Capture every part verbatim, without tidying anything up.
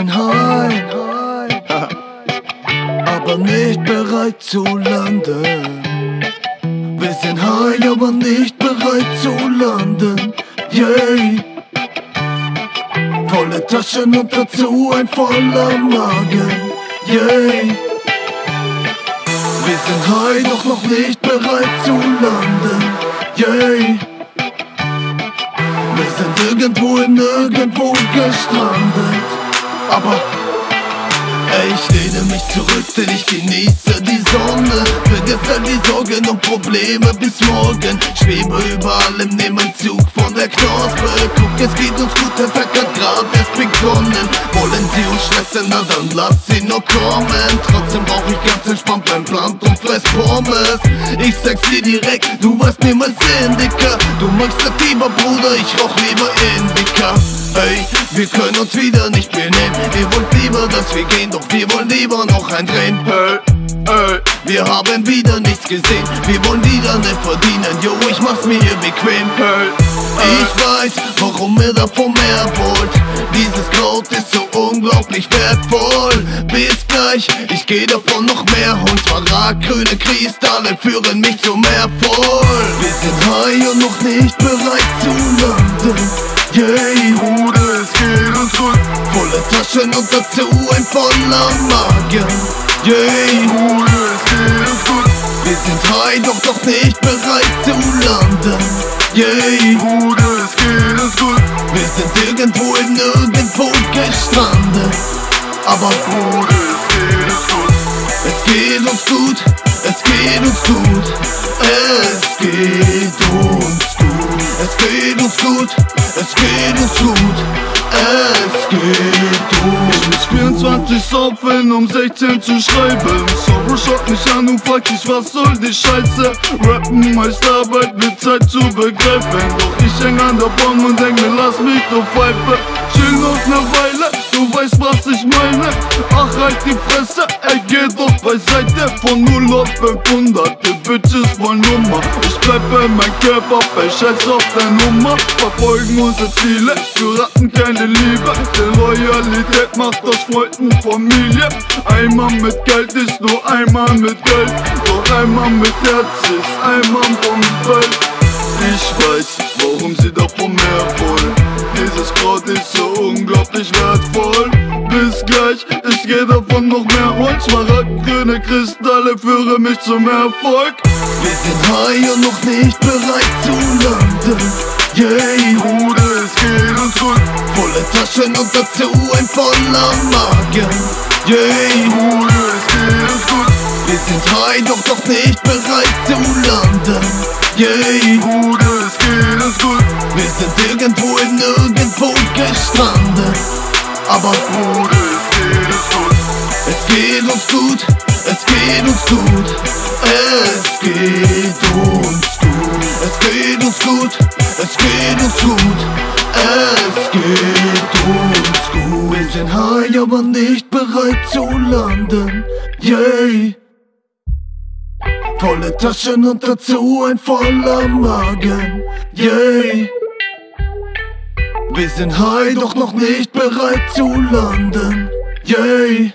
sind high, aber nicht bereit zu landen. Wir sind high, aber nicht bereit zu landen. Yay! Volle Taschen und dazu ein voller Magen. Yay! Wir sind high, doch noch nicht bereit zu landen. Yay! Wir sind irgendwo in nirgendwo gestrandet. Aber ey, ich lehne mich zurück, denn ich genieße die Sonne. Vergesse all die Sorgen und Probleme bis morgen. Schwebe über allem, nehme einen Zug von der Knospe. Guck, es geht uns gut, der Tag hat grad erst begonnen. Wollen sie uns stressen, na dann lass sie nur kommen. Trotzdem brauch ich ganz entspannt mein Blunt und fress Pommes. Ich sag's dir direkt, du warst niemals Indica. Du magst Sativa, Bruder, ich rauch lieber Indica. Ey, wir können uns wieder nicht benehmen. Ihr wollt lieber, dass wir gehen, doch wir wollen lieber noch ein Drehen. Hey, hey, wir haben wieder nichts gesehen. Wir wollen wieder nicht verdienen. Yo, ich mach's mir hier bequem. Hey, ich weiß, warum ihr davon mehr wollt. Dieses Kraut ist so unglaublich wertvoll. Bis gleich, ich geh davon noch mehr. Und smaragdgrüne Kristalle führen mich zum Erfolg. Wir sind high und noch nicht bereit zu landen. Yay, Bruder, es geht uns gut. Volle Taschen und dazu ein voller Magen. Yay, Bruder, es geht uns gut. Wir sind high, doch doch nicht bereit zu landen. Yay, Bruder, es geht uns gut. Wir sind irgendwo in nirgendwo gestrandet. Aber Bruder, es geht uns gut. Es geht uns gut. Es geht uns gut. Es geht uns gut. Es geht uns gut. Es geht uns. Ich muss vierundzwanzig saufen, um sechzehn zu schreiben. Sorrow schaut mich an und fragt sich, was soll die Scheiße? Rappen heißt Arbeit, wird Zeit zu begreifen. Doch ich häng an der Bombe und denk mir, lass mich doch pfeife. Chill noch ne Weile, du weißt, was ich meine. Ach, halt die Fresse, ey, geh doch beiseite. Von null auf fünfhundert, die Bitches wollen Nummer. Ich bleibe mein Körper, ey, scheiß auf der Nummer. Verfolgen unsere Ziele, wir raten keine Liebe. Denn Loyalität macht aus Freunden Familie. Einmal mit Geld ist nur einmal mit Geld. Doch einmal mit Herz ist einmal vom Welt. Ich weiß, warum sie davon mehr wollen. Dieses Kraut ist so unglaublich wertvoll. Bis gleich, ich geh davon noch mehr Holz. Smaragdgrüne Kristalle führen mich zum Erfolg. Wir sind high und noch nicht bereit zu landen. Yay, Bruder, es geht uns gut. volle Taschen und dazu ein voller Magen. Yay, Bruder, es geht uns gut. wir sind high, doch doch nicht bereit zu landen. Yay, Bruder, es geht uns gut. wir sind irgendwo in nirgendwo gestrandet. Aber Bruder, es geht uns gut. es geht uns gut. Es geht uns gut. Es geht uns gut. Es geht uns gut. Es geht uns gut. Es geht uns gut. Wir sind high, aber nicht bereit zu landen. Yay! Volle Taschen und dazu ein voller Magen. Yay! Wir sind high, doch noch nicht bereit zu landen. Yay!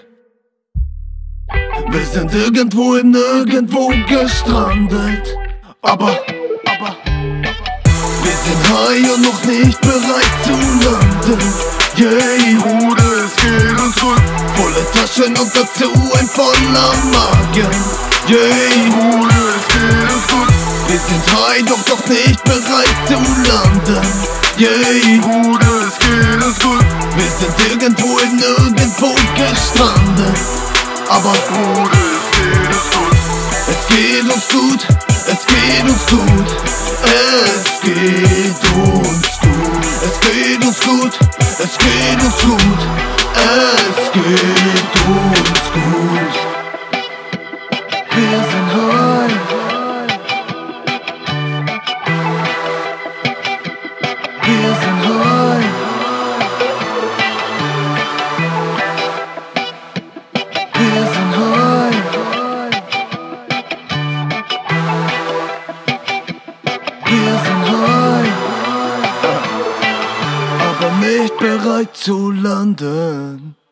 Wir sind irgendwo in nirgendwo gestrandet. Aber, aber, wir sind high und noch nicht bereit zu landen. Yay! Bruder, es geht uns gut. Volle Taschen und dazu ein voller Magen. Yay! Bruder, es geht uns gut. Wir sind high, doch doch nicht bereit zu landen. Yay! Bruder, es geht uns gut. Wir sind irgendwo in nirgendwo gestrandet. Aber Bruder, es geht uns gut. es geht uns gut. Es geht uns gut. Es geht uns gut. Es geht uns gut. Es geht uns gut. Es geht uns gut. Wir sind high. Wir sind high. Wir sind high. Wir sind high. Aber nicht bereit zu landen.